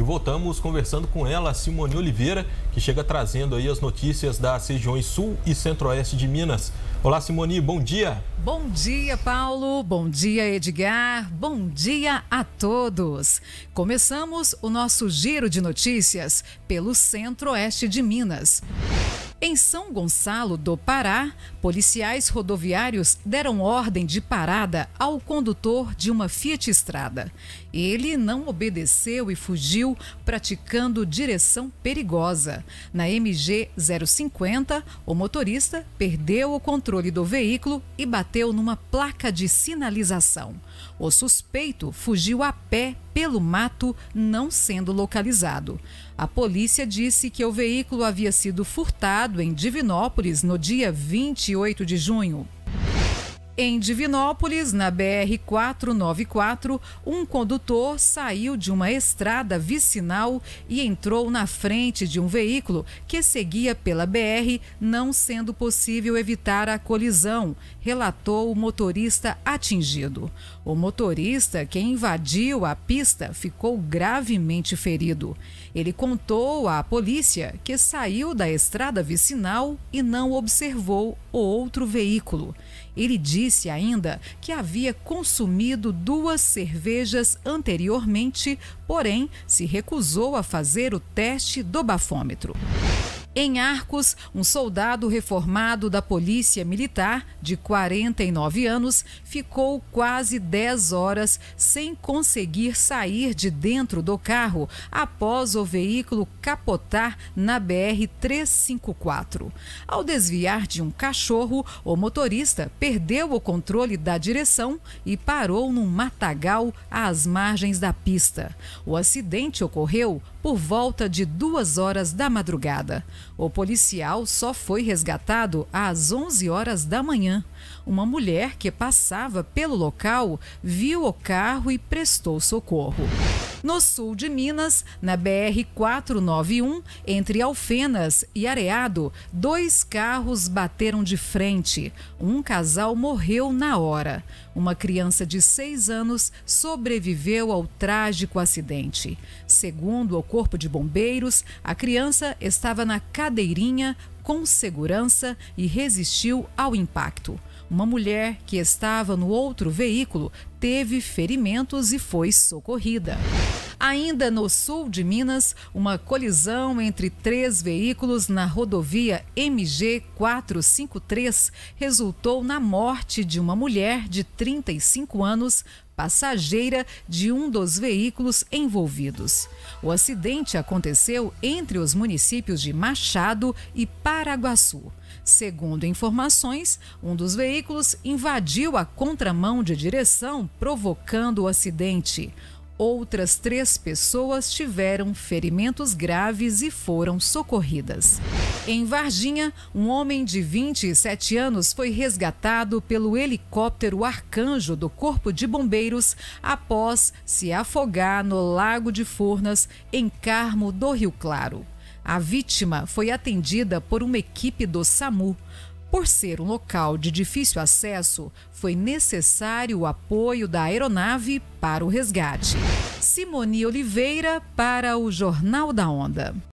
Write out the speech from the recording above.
voltamos conversando com ela, a Simone Oliveira, que chega trazendo aí as notícias das regiões Sul e Centro-Oeste de Minas. Olá, Simone, bom dia. Bom dia, Paulo. Bom dia, Edgar. Bom dia a todos. Começamos o nosso giro de notícias pelo Centro-Oeste de Minas. Em São Gonçalo do Pará, policiais rodoviários deram ordem de parada ao condutor de uma Fiat Strada. Ele não obedeceu e fugiu, praticando direção perigosa. Na MG 050, o motorista perdeu o controle do veículo e bateu numa placa de sinalização. O suspeito fugiu a pé pelo mato, não sendo localizado. A polícia disse que o veículo havia sido furtado em Divinópolis no dia 28 de junho. Em Divinópolis, na BR-494, um condutor saiu de uma estrada vicinal e entrou na frente de um veículo que seguia pela BR, não sendo possível evitar a colisão, relatou o motorista atingido. O motorista, que invadiu a pista, ficou gravemente ferido. Ele contou à polícia que saiu da estrada vicinal e não observou o outro veículo. Ele disse ainda que havia consumido 2 cervejas anteriormente, porém se recusou a fazer o teste do bafômetro. Em Arcos, um soldado reformado da Polícia Militar, de 49 anos, ficou quase 10 horas sem conseguir sair de dentro do carro após o veículo capotar na BR-354. Ao desviar de um cachorro, o motorista perdeu o controle da direção e parou num matagal às margens da pista. O acidente ocorreu por volta de 2 horas da madrugada. O policial só foi resgatado às 11 horas da manhã. Uma mulher que passava pelo local viu o carro e prestou socorro. No sul de Minas, na BR-491, entre Alfenas e Areado, 2 carros bateram de frente. Um casal morreu na hora. Uma criança de 6 anos sobreviveu ao trágico acidente. Segundo o Corpo de Bombeiros, a criança estava na cadeirinha com segurança e resistiu ao impacto. Uma mulher que estava no outro veículo teve ferimentos e foi socorrida. Ainda no sul de Minas, uma colisão entre 3 veículos na rodovia MG 453 resultou na morte de uma mulher de 35 anos, passageira de um dos veículos envolvidos. O acidente aconteceu entre os municípios de Machado e Paraguaçu. Segundo informações, um dos veículos invadiu a contramão de direção, provocando o acidente. Outras 3 pessoas tiveram ferimentos graves e foram socorridas. Em Varginha, um homem de 27 anos foi resgatado pelo helicóptero Arcanjo do Corpo de Bombeiros após se afogar no Lago de Furnas, em Carmo do Rio Claro. A vítima foi atendida por uma equipe do SAMU. Por ser um local de difícil acesso, foi necessário o apoio da aeronave para o resgate. Simone Oliveira para o Jornal da Onda.